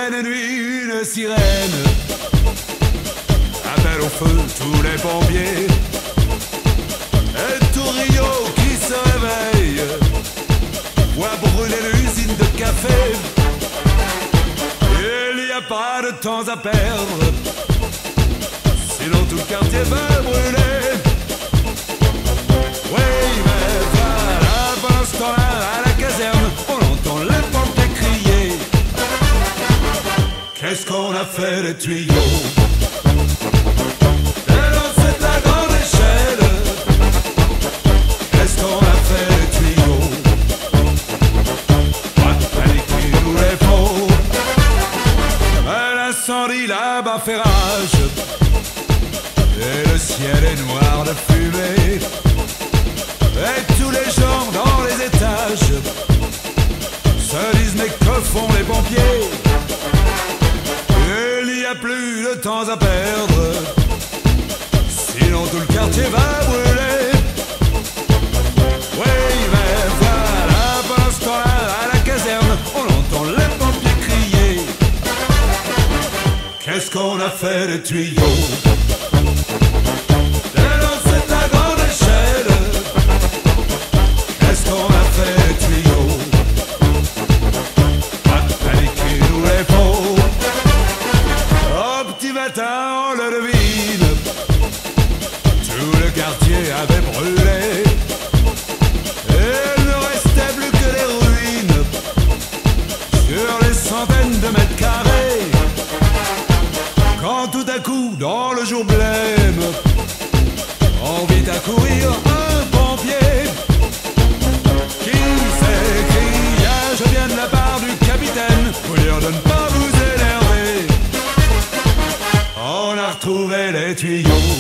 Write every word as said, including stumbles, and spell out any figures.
pleine nuit, une sirène appelle au feu tous les pompiers. Et tout Rio qui se réveille voit brûler l'usine de café. Il n'y a pas de temps à perdre, sinon tout le quartier va brûler. Oui, mais voilà, pendant ce temps-là, à la caserne, on entend les pompiers crier. Qu'est-ce qu'on a fait des tuyaux? Et dans cette la grande échelle, qu'est-ce qu'on a fait des tuyaux? Pas de panique, il nous les faut. Mais l'incendie là-bas fait rage, et le ciel est noir de fumée. Et tous les gens dans les étages se disent mais que font les pompiers? Il n'y a plus de temps à perdre, sinon tout le quartier va brûler. Oui mais voilà, pendant ce temps-là, à la caserne, on entend les pompiers crier. Qu'est-ce qu'on a fait des tuyaux? On le devine, tout le quartier avait brûlé. Et il ne restait plus que des ruines sur les centaines de mètres carrés. Quand tout à coup, dans le jour blême, on vit accourir un pompier qui s'écria: je viens de la part du capitaine pour dire de ne pas vous énerver. On a retrouvé les tuyaux.